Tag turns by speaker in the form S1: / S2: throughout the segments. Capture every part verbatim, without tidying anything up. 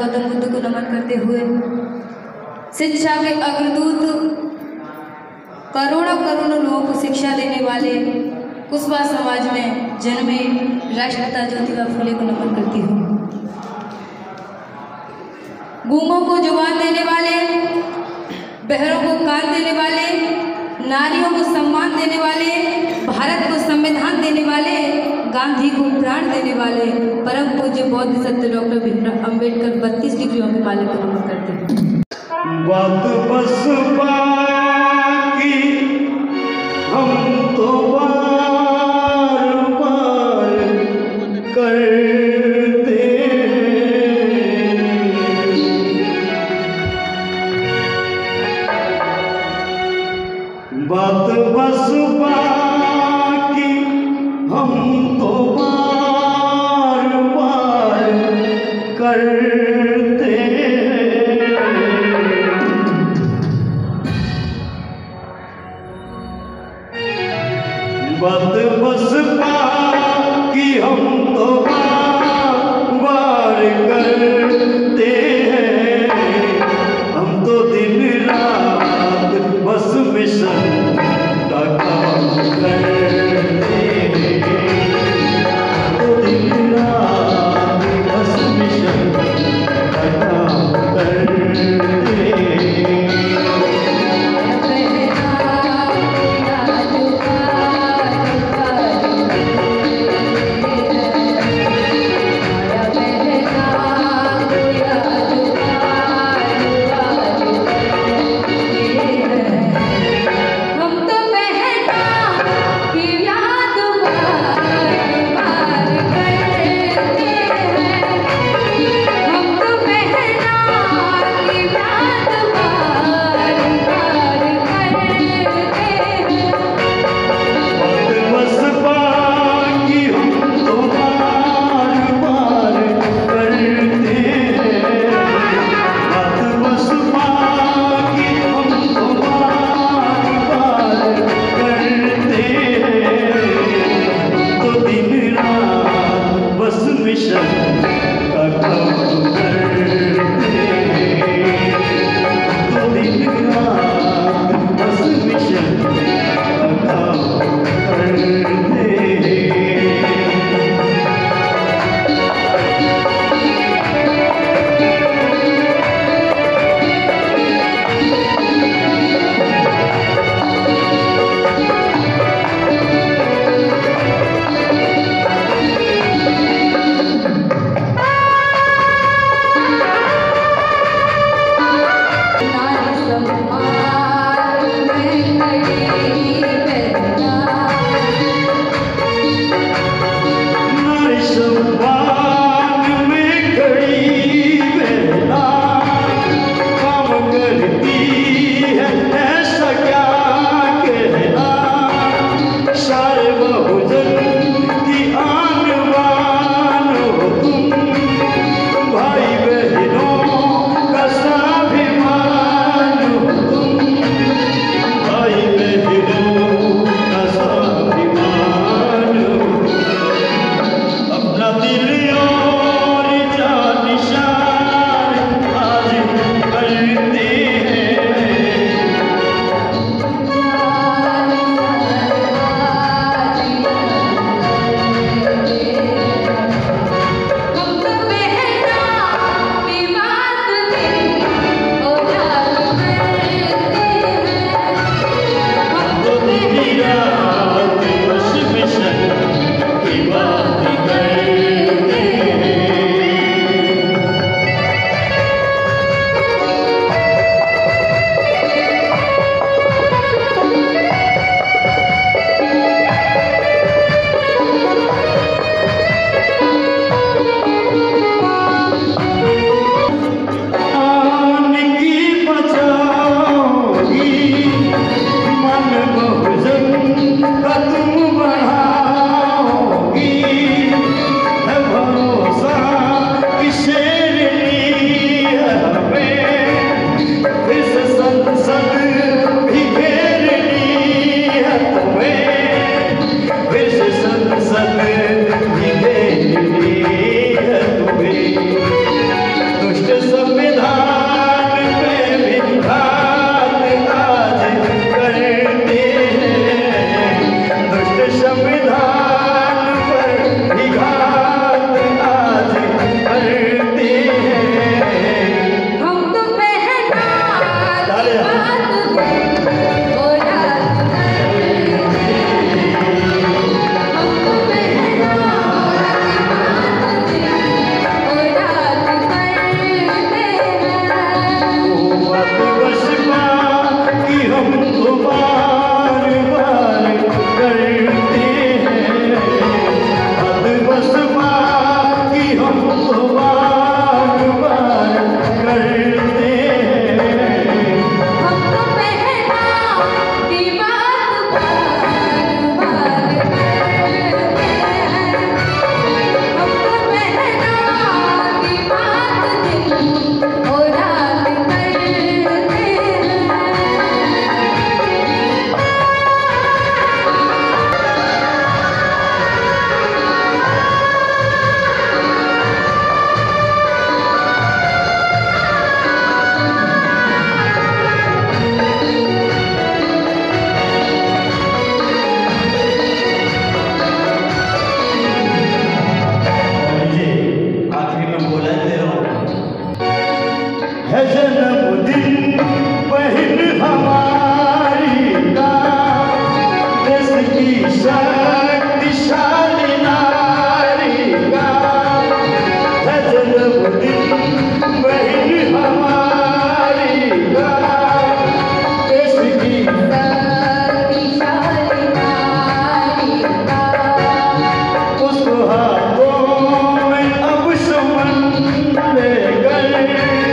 S1: गौतम बुद्ध को नमन करते हुए शिक्षा के अग्रदूत, करोड़ों करोड़ों लोगों को शिक्षा देने वाले कुशवाहा समाज में जन्मे राष्ट्रपिता ज्योतिबा फुले को नमन करती हूँ। गूंगों को जुबान देने वाले, बहरों को कान देने वाले, नारियों को सम्मान देने वाले, भारत को संविधान देने वाले, गांधी को प्राण देने वाले परम पूज्य बौद्ध सत्य डॉक्टर भीमराव अम्बेडकर बत्तीस डिग्रियों के माले को नमन करते हैं।
S2: बात बस बाकी हम तो बार बार करते, बात बस बाकी हम तो बार बार करते, बात बस बाकी हम तो बार करते हैं, हम तो दिन रात बस मिशन का काम करते हैं, तो दिन रात बस मिशन का काम करते हैं।
S1: Yeah.
S2: संविधान पर ही घात आज करते हैं।
S1: हम तो पहना
S2: तालियां। है जन्मदिन बहन हमारी का, देश की शक्तिशाली नारी का। है जन्मदिन बहन हमारी का, देश की
S1: शक्तिशाली नारी का।
S2: उसको हाथों में अब सुमन ले गए,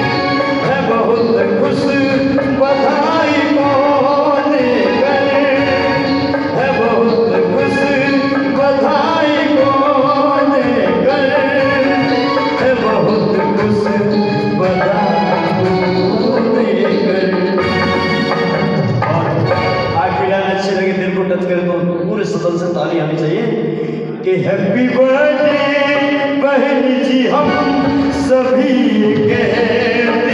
S2: बहुत खुश बधाई को दे गए, है बहुत खुश बधाई को दे गए, है बहुत खुश बधाई को दे गए। और आखिरी गाना अच्छे लगे, दिल को टच करे तो पूरे सदन से ताली आनी चाहिए कि हैप्पी बर्थडे बहन जी हम सभी कहते